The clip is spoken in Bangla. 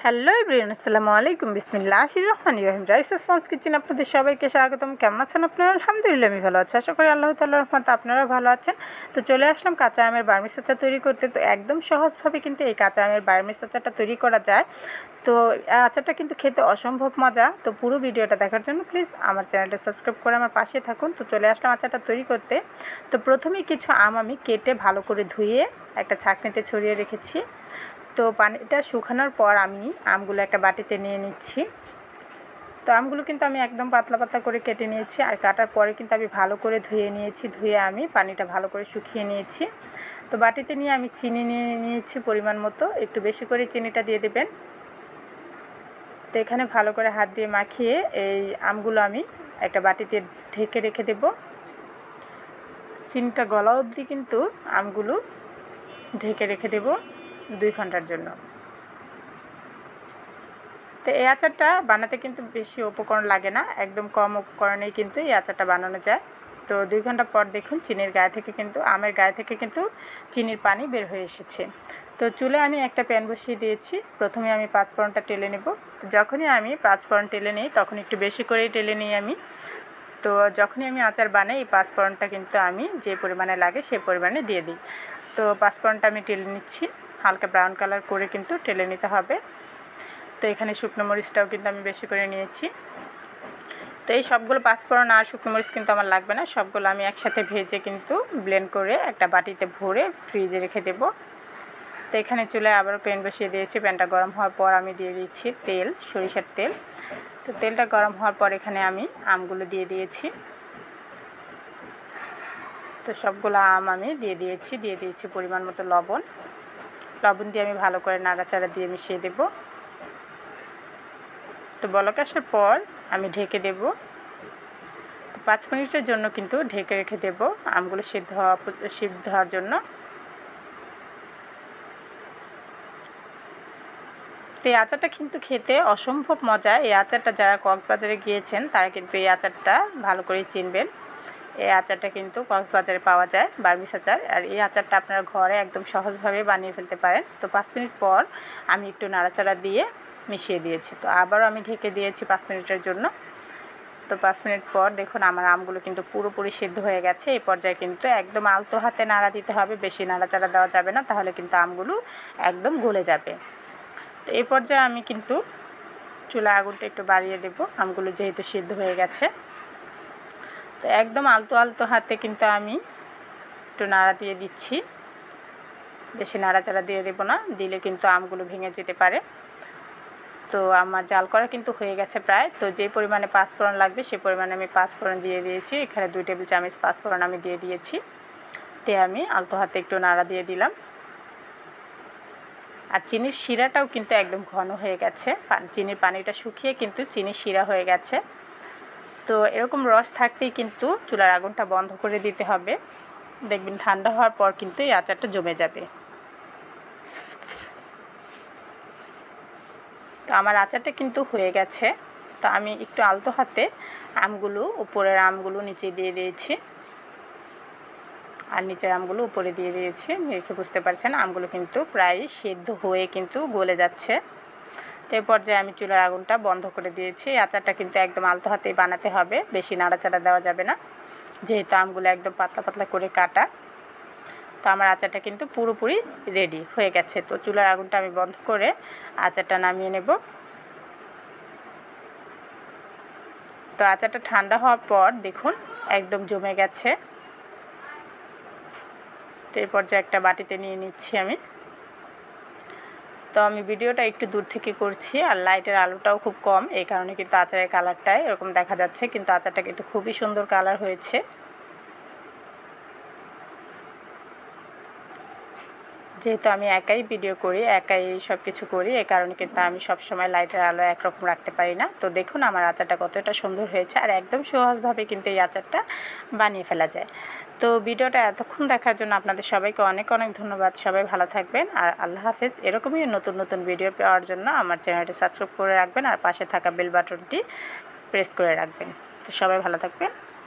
হ্যালো এভরিওয়ান, আসসালামু আলাইকুম। বিসমিল্লাহির রহমানির রহিম। রাইসাস মমস কিচেন আপনাদের সবাইকে স্বাগতম। কেমন আছেন আপনারা? আলহামদুলিল্লাহ আমি ভালো আছি। আশা করি আল্লাহ তাআলার রহমতে আপনারা ভালো আছেন। তো চলে আসলাম কাঁচা আমের বার্মিজ আচার তৈরি করতে। তো একদম সহজভাবে কিন্তু এই কাঁচা আমের বার্মিজ আচারটা তৈরি করা যায়। তো আচারটা কিন্তু খেতে অসম্ভব মজা। তো পুরো ভিডিওটা দেখার জন্য প্লিজ আমার চ্যানেলটা সাবস্ক্রাইব করে আমার পাশে থাকুন। তো চলে আসলাম আচারটা তৈরি করতে। তো প্রথমেই কিছু আম আমি কেটে ভালো করে ধুয়ে একটা ছাঁকনিতে ছড়িয়ে রেখেছি। তো পানিটা শুকানোর পর আমি আমগুলো একটা বাটিতে নিয়ে নিচ্ছি। তো আমগুলো কিন্তু আমি একদম পাতলা পাতলা করে কেটে নিয়েছি, আর কাটার পরে কিন্তু আমি ভালো করে ধুয়ে নিয়েছি। ধুয়ে আমি পানিটা ভালো করে শুকিয়ে নিয়েছি। তো বাটিতে নিয়ে আমি চিনি নিয়ে নিয়েছি পরিমাণ মতো, একটু বেশি করে চিনিটা দিয়ে দেবেন। তো এখানে ভালো করে হাত দিয়ে মাখিয়ে এই আমগুলো আমি একটা বাটিতে ঢেকে রেখে দেব। চিনিটা গলা অবধি কিন্তু আমগুলো ঢেকে রেখে দেব 2 ঘন্টার জন্য। তো এই আচারটা বানাতে কিন্তু বেশি উপকরণ লাগে না, একদম কম উপকরণেই কিন্তু এই আচারটা বানানো যায়। তো 2 ঘন্টা পর দেখুন চিনির গায়ে থেকে কিন্তু আমের গায়ে থেকে কিন্তু চিনির পানি বের হয়ে এসেছে। তো চুলে আমি একটা প্যান বসিয়ে দিয়েছি। প্রথমে আমি 5 ফোড়নটা টেলে নেব। তো যখনই আমি 5 ফোড়ন টেলে নিই তখন একটু বেশি করেই টেলে নিই আমি। তো যখনই আমি আচার বানাই এই 5 ফোড়নটা কিন্তু আমি যে পরিমাণে লাগে সেই পরিমাণে দিয়ে দিই। তো 5 ফোড়নটা আমি টেলে নিচ্ছি, হালকা ব্রাউন কালার করে কিন্তু টেলে নিতে হবে। তো এখানে শুকনো মরিচটাও কিন্তু আমি বেশি করে নিয়েছি। তো এই সবগুলো 5 ফোড়ন আর শুকনো মরিচ কিন্তু আমার লাগবে না, সবগুলো আমি একসাথে ভেজে কিন্তু ব্লেন্ড করে একটা বাটিতে ভরে ফ্রিজে রেখে দেব। তো এখানে চুলায় আবারও প্যান বসিয়ে দিয়েছি। প্যানটা গরম হওয়ার পর আমি দিয়ে দিচ্ছি তেল, সরিষার তেল। তো তেলটা গরম হওয়ার পর এখানে আমি আমগুলো দিয়ে দিয়েছি। তো সবগুলো আম আমি দিয়ে দিয়েছি পরিমাণ মতো লবণ দিয়ে আমি ভালো করে নাড়াচাড়া দিয়ে মিশিয়ে দেব। তো বলক আসার পর আমি ঢেকে দেব। তো 5 মিনিটের জন্য কিন্তু ঢেকে রেখে দেব আমগুলো সিদ্ধ হওয়ার জন্য। তো এই আচারটা কিন্তু খেতে অসম্ভব মজা। এই আচারটা যারা কক্সবাজারে গিয়েছেন তারা কিন্তু এই আচারটা ভালো করে চিনবেন। এই আচারটা কিন্তু কক্সবাজারে পাওয়া যায়, বার্মিজ আচার। আর এই আচারটা আপনারা ঘরে একদম সহজভাবে বানিয়ে ফেলতে পারেন। তো 5 মিনিট পর আমি একটু নাড়াচাড়া দিয়ে মিশিয়ে দিয়েছি। তো আবারও আমি ঢেকে দিয়েছি 5 মিনিটের জন্য। তো 5 মিনিট পর দেখুন আমার আমগুলো কিন্তু পুরোপুরি সিদ্ধ হয়ে গেছে। এই পর্যায়ে কিন্তু একদম আলতো হাতে নাড়া দিতে হবে, বেশি নাড়াচাড়া দেওয়া যাবে না, তাহলে কিন্তু আমগুলো একদম গলে যাবে। তো এই পর্যায়ে আমি কিন্তু চুলা আগুনটা একটু বাড়িয়ে দেব, আমগুলো যেহেতু সিদ্ধ হয়ে গেছে। তো একদম আলতো হাতে কিন্তু আমি একটু নাড়া দিয়ে দিচ্ছি, বেশি নাড়াচাড়া দিয়ে দেব না, দিলে কিন্তু আমগুলো ভেঙে যেতে পারে। তো আমার জাল করা কিন্তু হয়ে গেছে প্রায়। তো যে পরিমাণে 5 ফোড়ন লাগবে সেই পরিমাণে আমি 5 ফোড়ন দিয়ে দিয়েছি। এখানে 2 টেবিল চামচ 5 ফোড়ন আমি দিয়ে দিয়েছি। তে আমি আলতো হাতে একটু নাড়া দিয়ে দিলাম। আর চিনির শিরাটাও কিন্তু একদম ঘন হয়ে গেছে, চিনির পানিটা শুকিয়ে কিন্তু চিনির শিরা হয়ে গেছে। তো এরকম রস থাকতেই কিন্তু চুলার আগুনটা বন্ধ করে দিতে হবে। দেখবেন ঠান্ডা হওয়ার পর কিন্তু এই আচারটা জমে যাবে। তো আমার আচারটা কিন্তু হয়ে গেছে। তো আমি একটু আলতো হাতে আমগুলো, উপরের আমগুলো নিচে দিয়ে দিয়েছি আর নিচের আমগুলো উপরে দিয়ে দিয়েছি। দেখে বুঝতে পারছেন আমগুলো কিন্তু প্রায় সিদ্ধ হয়ে কিন্তু গলে যাচ্ছে। তো এই পর্যায়ে আমি চুলার আগুনটা বন্ধ করে দিয়েছি। আচারটা কিন্তু একদম আলতো হাতেই বানাতে হবে, বেশি নাড়াচাড়া দেওয়া যাবে না, যেহেতু আমগুলো একদম পাতলা পাতলা করে কাটা। তো আমার আচারটা কিন্তু পুরোপুরি রেডি হয়ে গেছে। তো চুলার আগুনটা আমি বন্ধ করে আচারটা নামিয়ে নেব। তো আচারটা ঠান্ডা হওয়ার পর দেখুন একদম জমে গেছে। তো এই পর্যায়ে একটা বাটিতে নিয়ে নিচ্ছি আমি। তো আমি ভিডিওটা একটু দূর থেকে করছি, আর লাইটের আলোটাও খুব কম, এই কারণে কিন্তু আচারের কালারটা এরকম দেখা যাচ্ছে, কিন্তু আচারটা কিন্তু খুবই সুন্দর কালার হয়েছে। যেহেতু আমি একাই ভিডিও করি, একাই সব কিছু করি, এই কারণে কিন্তু আমি সবসময় লাইটের আলো একরকম রাখতে পারি না। তো দেখুন আমার আচারটা কতটা সুন্দর হয়েছে, আর একদম সহজভাবে কিন্তু এই আচারটা বানিয়ে ফেলা যায়। তো ভিডিওটা এতক্ষণ দেখার জন্য আপনাদের সবাইকে অনেক ধন্যবাদ। সবাই ভালো থাকবেন, আর আল্লাহ হাফেজ। এরকমই নতুন ভিডিও পাওয়ার জন্য আমার চ্যানেলটি সাবস্ক্রাইব করে রাখবেন, আর পাশে থাকা বেল বাটনটি প্রেস করে রাখবেন। তো সবাই ভালো থাকবেন।